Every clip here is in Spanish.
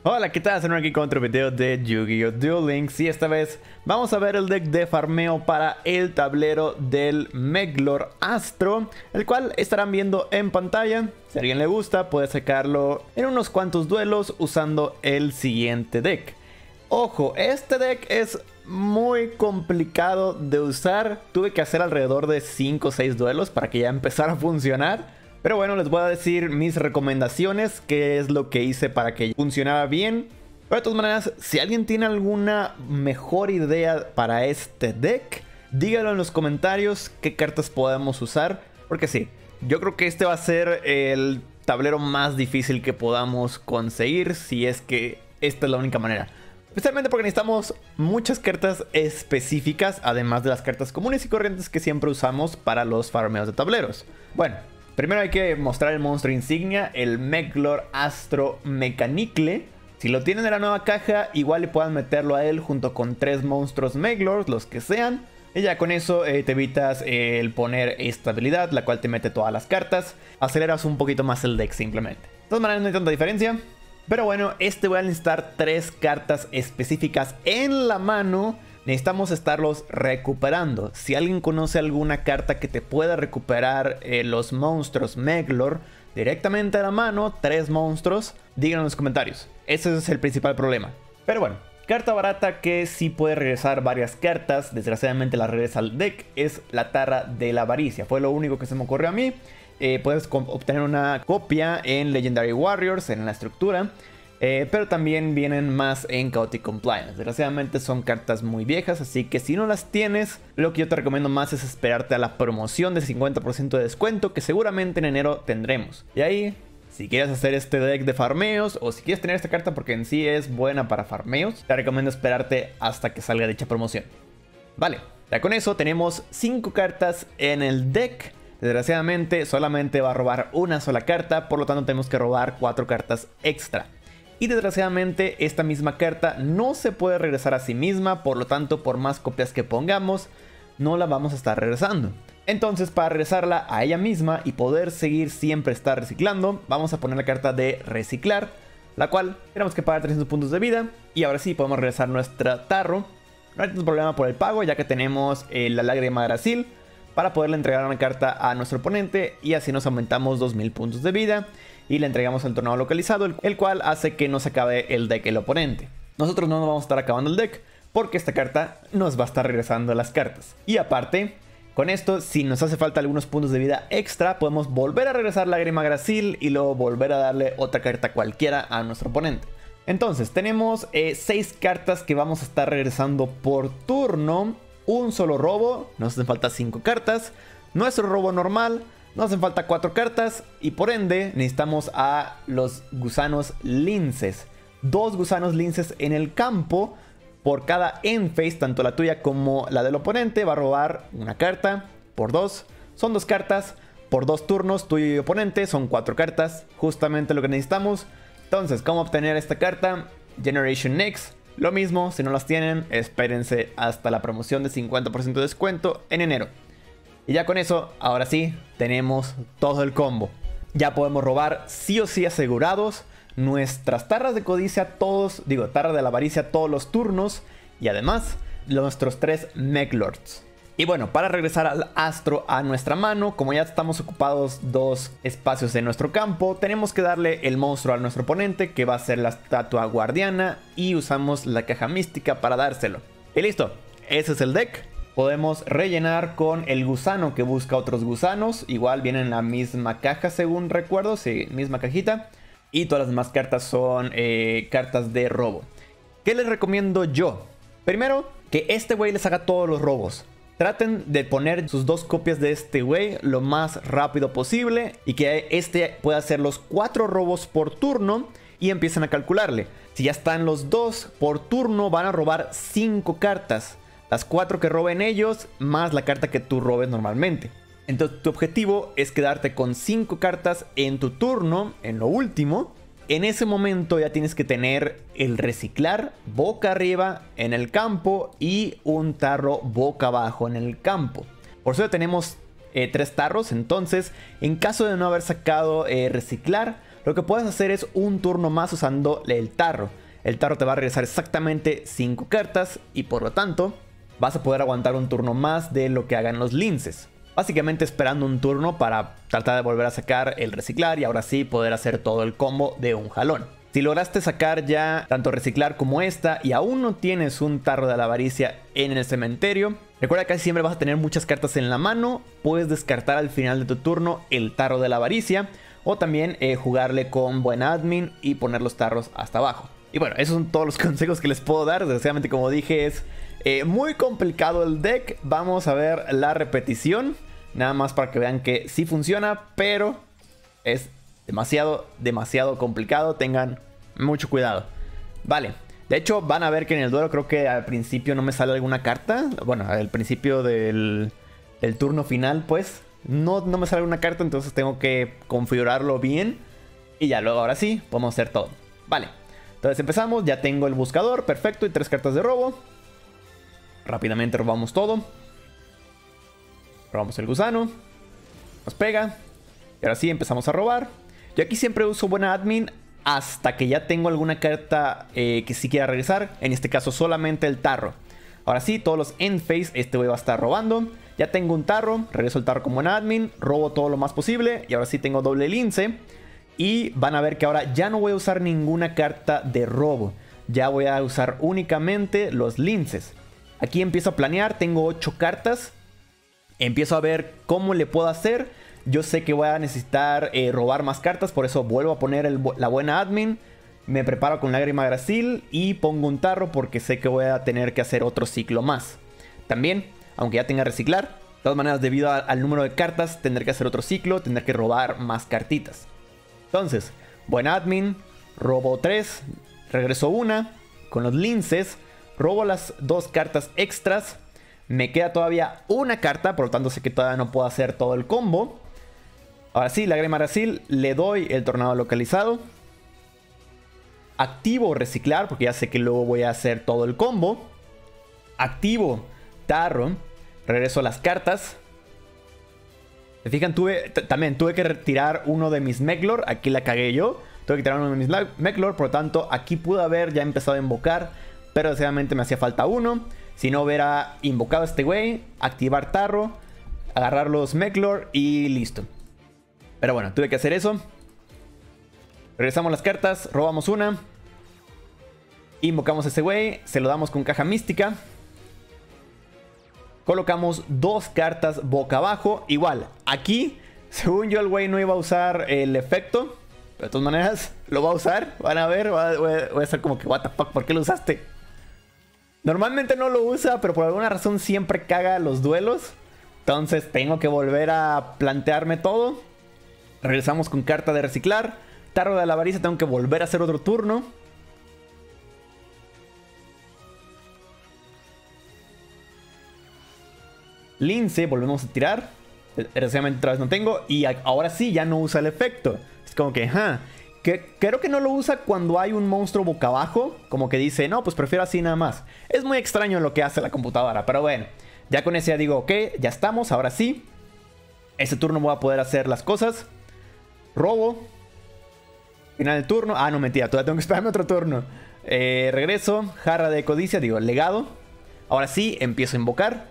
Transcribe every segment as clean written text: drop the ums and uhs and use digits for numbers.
Hola, ¿qué tal? Soy aquí con otro video de Yu-Gi-Oh! Duel Links y esta vez vamos a ver el deck de farmeo para el tablero del Meglord Astro, el cual estarán viendo en pantalla. Si a alguien le gusta, puede sacarlo en unos cuantos duelos usando el siguiente deck. Ojo, este deck es muy complicado de usar. Tuve que hacer alrededor de 5 o 6 duelos para que ya empezara a funcionar. Pero bueno, les voy a decir mis recomendaciones, qué es lo que hice para que funcionara bien. Pero de todas maneras, si alguien tiene alguna mejor idea para este deck, díganlo en los comentarios qué cartas podemos usar. Porque sí, yo creo que este va a ser el tablero más difícil que podamos conseguir, si es que esta es la única manera. Especialmente porque necesitamos muchas cartas específicas, además de las cartas comunes y corrientes que siempre usamos para los farmeos de tableros. Bueno, primero hay que mostrar el monstruo insignia, el Meglord Astro Mechanicle. Si lo tienen en la nueva caja, igual le puedan meterlo a él junto con 3 monstruos Meglord, los que sean. Y ya con eso te evitas el poner esta habilidad, la cual te mete todas las cartas. Aceleras un poquito más el deck simplemente. De todas maneras no hay tanta diferencia. Pero bueno, voy a necesitar 3 cartas específicas en la mano. Necesitamos estarlos recuperando. Si alguien conoce alguna carta que te pueda recuperar los monstruos Meglord directamente a la mano, 3 monstruos, díganlo en los comentarios. Ese es el principal problema. Pero bueno, carta barata que sí puede regresar varias cartas, desgraciadamente la regresa al deck, es la Tarra de la Avaricia. Fue lo único que se me ocurrió a mí. Puedes obtener una copia en Legendary Warriors, en la estructura. Pero también vienen más en Chaotic Compliance. Desgraciadamente son cartas muy viejas, así que si no las tienes, lo que yo te recomiendo más es esperarte a la promoción de 50% de descuento que seguramente en enero tendremos. Y ahí, si quieres hacer este deck de farmeos o si quieres tener esta carta porque en sí es buena para farmeos, te recomiendo esperarte hasta que salga dicha promoción. Vale, ya con eso tenemos 5 cartas en el deck. Desgraciadamente solamente va a robar una sola carta, por lo tanto tenemos que robar 4 cartas extra. Y desgraciadamente esta misma carta no se puede regresar a sí misma, por lo tanto por más copias que pongamos no la vamos a estar regresando. Entonces para regresarla a ella misma y poder seguir siempre estar reciclando, vamos a poner la carta de reciclar, la cual tenemos que pagar 300 puntos de vida y ahora sí podemos regresar nuestra tarro. No hay ningún problema por el pago, ya que tenemos la lágrima de Gracil para poderle entregar una carta a nuestro oponente y así nos aumentamos 2000 puntos de vida y le entregamos el tornado localizado, el cual hace que no se acabe el deck el oponente. Nosotros no nos vamos a estar acabando el deck porque esta carta nos va a estar regresando las cartas. Y aparte, con esto, si nos hace falta algunos puntos de vida extra, podemos volver a regresar Lágrima Gracil y luego volver a darle otra carta cualquiera a nuestro oponente. Entonces, tenemos 6 cartas que vamos a estar regresando por turno. Un solo robo, nos hacen falta 5 cartas. Nuestro robo normal, nos hacen falta 4 cartas. Y por ende, necesitamos a los gusanos linces. 2 gusanos linces en el campo. Por cada end phase, tanto la tuya como la del oponente, va a robar una carta por 2. Son 2 cartas por 2 turnos, tuyo y oponente. Son 4 cartas, justamente lo que necesitamos. Entonces, ¿cómo obtener esta carta? Generation Next. Lo mismo, si no las tienen, espérense hasta la promoción de 50% de descuento en enero. Y ya con eso, ahora sí, tenemos todo el combo. Ya podemos robar sí o sí asegurados nuestras tarras de codicia tarra de la avaricia todos los turnos. Y además, nuestros 3 Meglords. Y bueno, para regresar al Astro a nuestra mano, como ya estamos ocupados 2 espacios en nuestro campo, tenemos que darle el monstruo a nuestro oponente, que va a ser la estatua guardiana, y usamos la caja mística para dárselo. Y listo, ese es el deck. Podemos rellenar con el gusano que busca otros gusanos, igual viene en la misma caja según recuerdo, sí, misma cajita. Y todas las demás cartas son cartas de robo. ¿Qué les recomiendo yo? Primero, que este güey les haga todos los robos. Traten de poner sus 2 copias de este güey lo más rápido posible y que este pueda hacer los 4 robos por turno y empiecen a calcularle. Si ya están los 2 por turno, van a robar 5 cartas. Las 4 que roben ellos más la carta que tú robes normalmente. Entonces tu objetivo es quedarte con 5 cartas en tu turno, en lo último. En ese momento ya tienes que tener el reciclar boca arriba en el campo y un tarro boca abajo en el campo. Por eso ya tenemos 3 tarros, entonces en caso de no haber sacado reciclar, lo que puedes hacer es un turno más usando el tarro. El tarro te va a regresar exactamente 5 cartas y por lo tanto vas a poder aguantar un turno más de lo que hagan los linces. Básicamente esperando un turno para tratar de volver a sacar el reciclar y ahora sí poder hacer todo el combo de un jalón. Si lograste sacar ya tanto reciclar como esta y aún no tienes un tarro de la avaricia en el cementerio, recuerda que casi siempre vas a tener muchas cartas en la mano. Puedes descartar al final de tu turno el tarro de la avaricia o también jugarle con buen admin y poner los tarros hasta abajo. Y bueno, esos son todos los consejos que les puedo dar. Desgraciadamente, como dije, es muy complicado el deck. Vamos a ver la repetición, nada más para que vean que sí funciona, pero es demasiado complicado. Tengan mucho cuidado. Vale, de hecho van a ver que en el duelo creo que al principio no me sale alguna carta. Bueno, al principio del turno final pues no me sale una carta, entonces tengo que configurarlo bien. Y ya luego ahora sí podemos hacer todo. Vale, entonces empezamos, ya tengo el buscador, perfecto, y 3 cartas de robo. Rápidamente robamos todo. Robamos el gusano. Nos pega. Y ahora sí empezamos a robar. Yo aquí siempre uso buena admin hasta que ya tengo alguna carta que sí quiera regresar. En este caso solamente el tarro. Ahora sí, todos los end phase este güey va a estar robando. Ya tengo un tarro, regreso el tarro como buena admin. Robo todo lo más posible. Y ahora sí tengo doble lince. Y van a ver que ahora ya no voy a usar ninguna carta de robo. Ya voy a usar únicamente los linces. Aquí empiezo a planear, tengo 8 cartas. Empiezo a ver cómo le puedo hacer. Yo sé que voy a necesitar robar más cartas, por eso vuelvo a poner la buena admin. Me preparo con lágrima Gracil y pongo un tarro porque sé que voy a tener que hacer otro ciclo más. También, aunque ya tenga reciclar, de todas maneras debido al número de cartas tendré que hacer otro ciclo, tendré que robar más cartitas. Entonces, buena admin, robo 3, regreso 1, con los linces, robo las 2 cartas extras. Me queda todavía una carta, por lo tanto sé que todavía no puedo hacer todo el combo. Ahora sí, lágrima Gracil, le doy el tornado localizado. Activo reciclar, porque ya sé que luego voy a hacer todo el combo. Activo tarro, regreso a las cartas. ¿Se fijan? También tuve que retirar uno de mis Meglor. Aquí la cagué yo. Tuve que tirar uno de mis Meglor. Por lo tanto, aquí pude haber ya empezado a invocar. Pero desgraciadamente me hacía falta uno. Si no hubiera invocado a este güey, activar tarro, agarrar los Meglor y listo. Pero bueno, tuve que hacer eso. Regresamos las cartas, robamos una. Invocamos a ese güey, se lo damos con caja mística. Colocamos 2 cartas boca abajo. Igual, aquí, según yo el güey no iba a usar el efecto. Pero de todas maneras, lo va a usar. Van a ver, voy a estar como que what the fuck, ¿por qué lo usaste? Normalmente no lo usa, pero por alguna razón siempre caga los duelos. Entonces tengo que volver a plantearme todo. Regresamos con carta de reciclar. Tarro de la avaricia, tengo que volver a hacer otro turno. Lince, volvemos a tirar. Desgraciadamente otra vez no tengo. Y ahora sí, ya no usa el efecto. Es como que, creo que no lo usa cuando hay un monstruo boca abajo. Como que dice, no, pues prefiero así nada más. Es muy extraño lo que hace la computadora. Pero bueno, ya con ese ya digo, ok, ya estamos, ahora sí. Ese turno voy a poder hacer las cosas. Robo. Final del turno. Ah, no, mentira, todavía tengo que esperarme otro turno. Regreso. Jarra de codicia, digo, legado. Ahora sí, empiezo a invocar.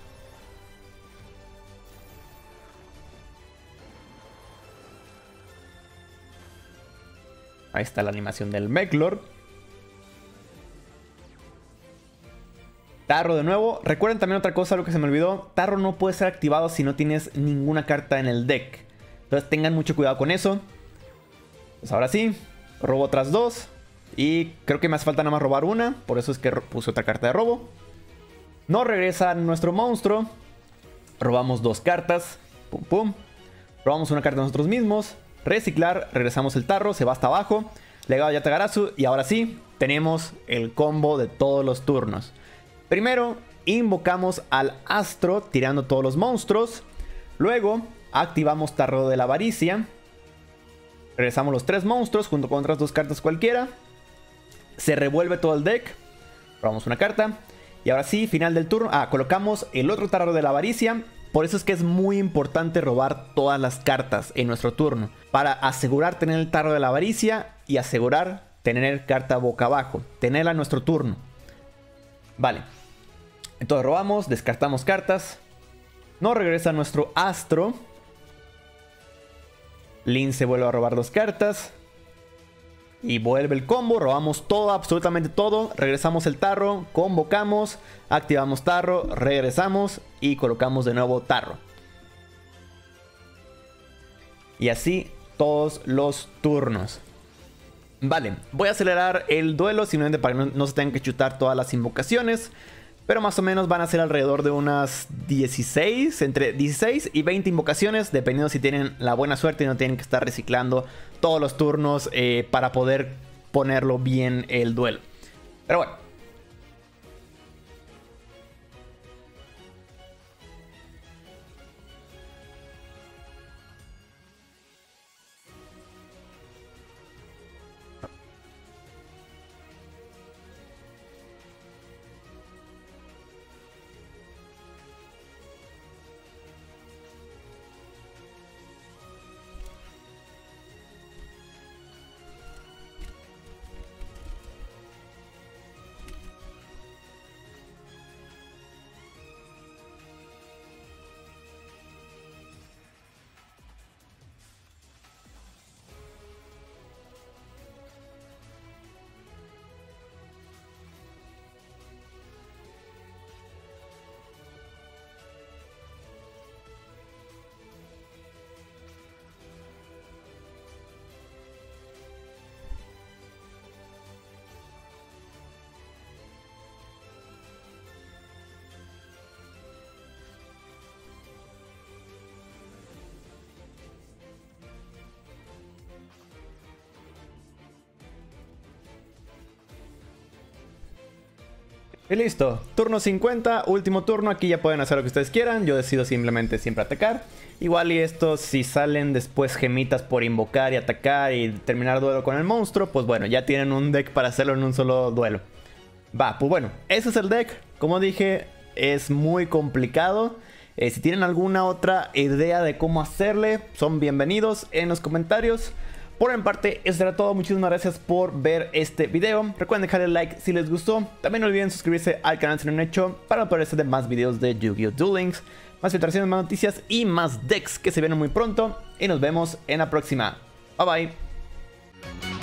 Ahí está la animación del Meglor. Tarro de nuevo. Recuerden también otra cosa, lo que se me olvidó. Tarro no puede ser activado si no tienes ninguna carta en el deck. Entonces tengan mucho cuidado con eso. Pues ahora sí, robo otras 2. Y creo que me hace falta nada más robar una. Por eso es que puse otra carta de robo. No regresa nuestro monstruo. Robamos 2 cartas. Pum pum. Robamos una carta nosotros mismos. Reciclar, regresamos el tarro, se va hasta abajo. Legado Yatagarasu. Y ahora sí, tenemos el combo de todos los turnos. Primero, invocamos al astro tirando todos los monstruos. Luego, activamos tarro de la avaricia. Regresamos los 3 monstruos junto con otras 2 cartas cualquiera. Se revuelve todo el deck. Robamos una carta. Y ahora sí, final del turno. Colocamos el otro tarro de la avaricia. Por eso es que es muy importante robar todas las cartas en nuestro turno, para asegurar tener el tarro de la avaricia y asegurar tener carta boca abajo, tenerla en nuestro turno. Vale, entonces robamos, descartamos cartas, nos regresa nuestro astro. Lin se vuelve a robar 2 cartas. Y vuelve el combo, robamos todo, absolutamente todo. Regresamos el tarro, convocamos, activamos tarro, regresamos y colocamos de nuevo tarro. Y así todos los turnos. Vale, voy a acelerar el duelo simplemente para que no se tengan que chutar todas las invocaciones. Pero más o menos van a ser alrededor de unas 16, entre 16 y 20 invocaciones, dependiendo si tienen la buena suerte y no tienen que estar reciclando todos los turnos para poder ponerlo bien el duelo. Pero bueno. Y listo, turno 50, último turno, aquí ya pueden hacer lo que ustedes quieran, yo decido simplemente siempre atacar. Igual y estos si salen después gemitas por invocar y atacar y terminar duelo con el monstruo, pues bueno, ya tienen un deck para hacerlo en un solo duelo. Va, pues bueno, ese es el deck, como dije, es muy complicado. Si tienen alguna otra idea de cómo hacerle, son bienvenidos en los comentarios. Por mi parte, eso será todo. Muchísimas gracias por ver este video. Recuerden dejar el like si les gustó. También no olviden suscribirse al canal si no lo han hecho para no perderse de más videos de Yu-Gi-Oh! Duel Links, más filtraciones, más noticias y más decks que se vienen muy pronto. Y nos vemos en la próxima. Bye bye.